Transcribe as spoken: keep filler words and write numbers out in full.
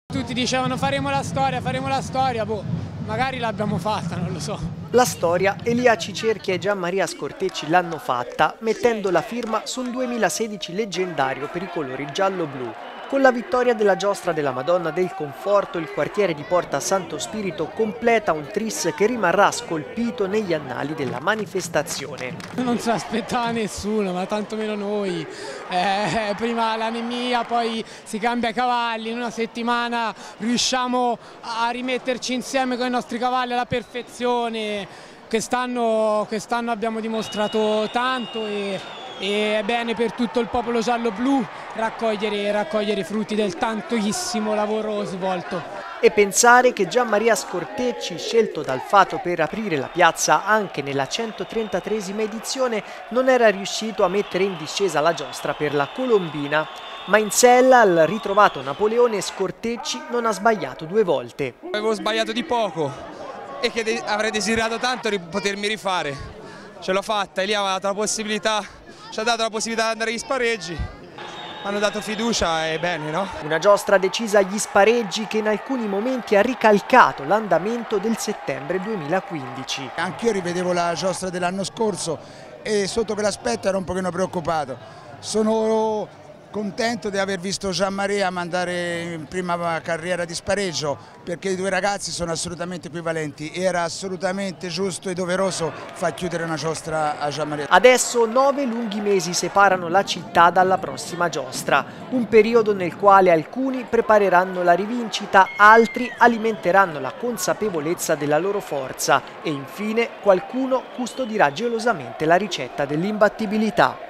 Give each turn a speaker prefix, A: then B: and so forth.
A: Tutti dicevano faremo la storia, faremo la storia, boh, magari l'abbiamo fatta, non lo so.
B: La storia Elia Cicerchia e Gianmaria Scortecci l'hanno fatta mettendo la firma su un duemilasedici leggendario per i colori giallo-blu. Con la vittoria della giostra della Madonna del Conforto, il quartiere di Porta Santo Spirito completa un tris che rimarrà scolpito negli annali della manifestazione.
A: Non si aspettava nessuno, ma tantomeno noi. Eh, prima l'anemia, poi si cambia cavalli, in una settimana riusciamo a rimetterci insieme con i nostri cavalli alla perfezione. Quest'anno quest'anno abbiamo dimostrato tanto e E è bene per tutto il popolo giallo-blu raccogliere, raccogliere i frutti del tantissimo lavoro svolto.
B: E pensare che Gianmaria Scortecci, scelto dal Fato per aprire la piazza anche nella centotrentatreesima edizione, non era riuscito a mettere in discesa la giostra per la Colombina. Ma in sella al ritrovato Napoleone Scortecci non ha sbagliato due volte.
C: Avevo sbagliato di poco e che avrei desiderato tanto di potermi rifare. Ce l'ho fatta, Elia mi ha dato la possibilità. Ci ha dato la possibilità di andare agli spareggi, hanno dato fiducia e bene, no?
B: Una giostra decisa agli spareggi che in alcuni momenti ha ricalcato l'andamento del settembre duemilaquindici.
D: Anch'io rivedevo la giostra dell'anno scorso e sotto quell'aspetto ero un pochino preoccupato. Sono contento di aver visto Gianmaria mandare in prima carriera di spareggio perché i due ragazzi sono assolutamente equivalenti. Era assolutamente giusto e doveroso far chiudere una giostra a Gianmaria.
B: Adesso nove lunghi mesi separano la città dalla prossima giostra, un periodo nel quale alcuni prepareranno la rivincita, altri alimenteranno la consapevolezza della loro forza e infine qualcuno custodirà gelosamente la ricetta dell'imbattibilità.